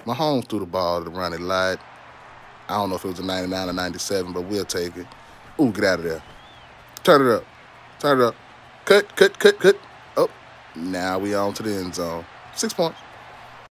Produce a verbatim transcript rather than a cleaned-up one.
Mahomes threw the ball to Ronnie Lott. I don't know if it was a ninety-nine or ninety-seven, but we'll take it. Ooh, get out of there. Turn it up. Turn it up. Cut, cut, cut, cut. Oh, now we on to the end zone. Six points.